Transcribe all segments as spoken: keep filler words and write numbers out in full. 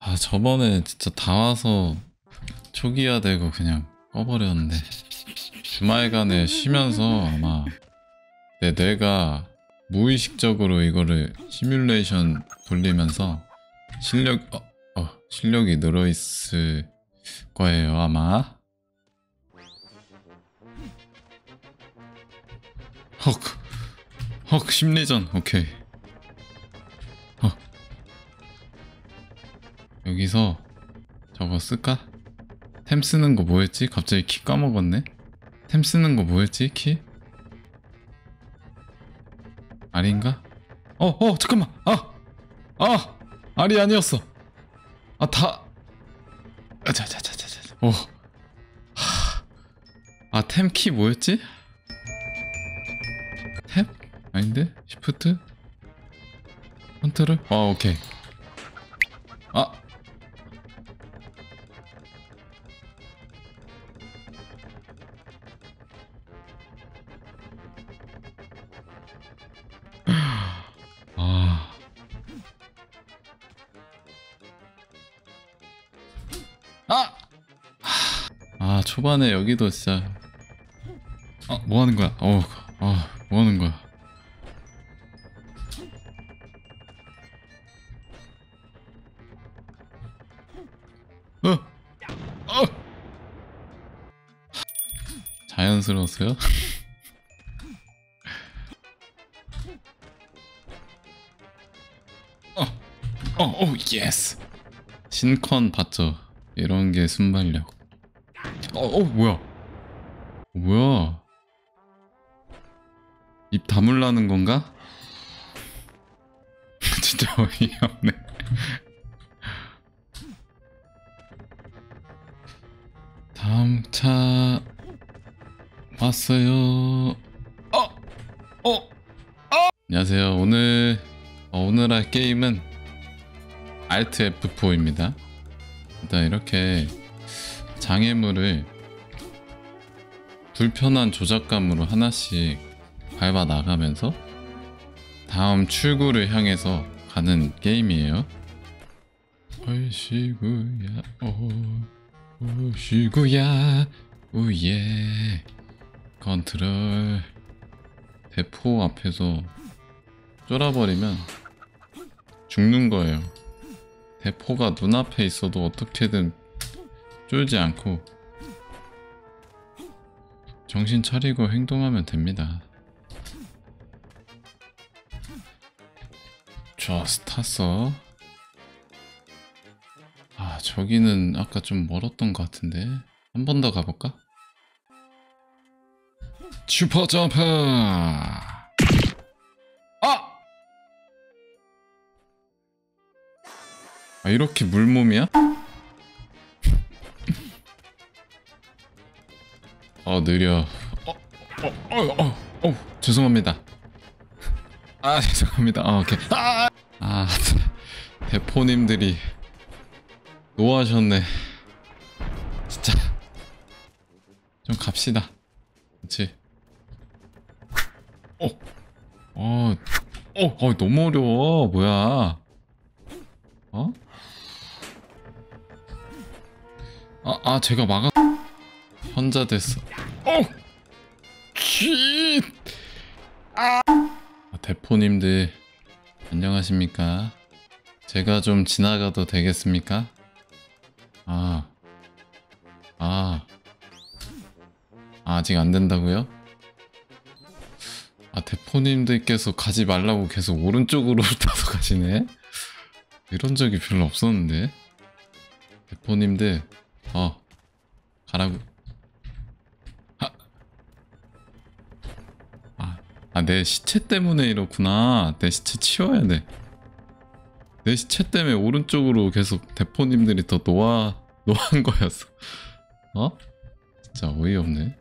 아, 저번에 진짜 다 와서 초기화 되고 그냥 꺼버렸는데 주말간에 쉬면서 아마 내 뇌가 무의식적으로 이거를 시뮬레이션 돌리면서 실력 어, 어 실력이 늘어있을 거예요 아마. 헉 헉 심리전. 오케이. 헉 여기서 저거 쓸까? 템 쓰는 거 뭐였지? 갑자기 키 까먹었네. 템 쓰는 거 뭐였지? 키? 아닌가? 어, 어, 잠깐만. 아, 아, 알이 아니었어. 아, 다. 아, 자, 자, 자, 자, 자. 오, 하. 아, 템 키 뭐였지? 탭? 아닌데? 시프트? 컨트롤? 아, 오케이. 아, 아, 아, 아, 초반에 여기도 진짜. 아, 뭐 하는 거야? 어, 아, 뭐 하는 거야? 어, 어, 자연스러웠어요? 어, 어, 오, 예스. 신컨 봤죠? 이런 게 순발력. 어, 어, 뭐야? 어, 뭐야? 입 다물라는 건가? 진짜 어이없네. 다음 차 왔어요. 어, 어, 어. 안녕하세요. 오늘 어, 오늘 할 게임은 알트 에프 포입니다. 일단 이렇게 장애물을 불편한 조작감으로 하나씩 밟아 나가면서 다음 출구를 향해서 가는 게임이에요. 얼씨구야 오 얼씨구야 오예. 컨트롤. 대포 앞에서 쫄아버리면 죽는 거예요. 대포가 눈앞에 있어도 어떻게든 쫄지 않고 정신 차리고 행동하면 됩니다. 좋았어, 탔어. 아, 저기는 아까 좀 멀었던 것 같은데 한 번 더 가볼까? 슈퍼 점프. 아! 아, 이렇게 물몸이야? 어, 느려. 어, 어, 어, 어, 어, 죄송합니다. 아, 죄송합니다. 아, 오케이. 아, 아, 대포님들이 노하셨네. 진짜. 좀 갑시다. 그렇지. 어, 어, 어, 어, 너무 어려워. 뭐야? 어? 아, 아, 제가 막아. 현자 됐어. 어, 쉿. 아, 대포님들 안녕하십니까? 제가 좀 지나가도 되겠습니까? 아, 아, 아직 안 된다고요? 아, 대포님들께서 가지 말라고 계속 오른쪽으로 타서 가시네? 이런 적이 별로 없었는데. 대포님들, 어, 가라고. 아, 아, 아, 내 시체 때문에 이렇구나. 내 시체 치워야 돼. 내 시체 때문에 오른쪽으로 계속 대포님들이 더 노아, 노한 거였어. 어? 진짜 어이없네.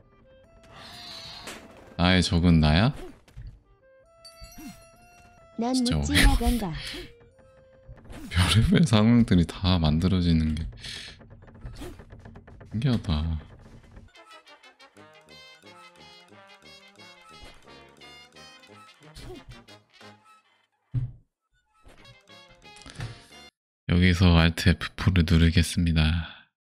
나의 적은 나야? 난 진짜 묻지 어이없. 나간다. 별의별 상황들이 다 만들어지는 게 신기하다. 여기서 Alt 에프 포를 누르겠습니다.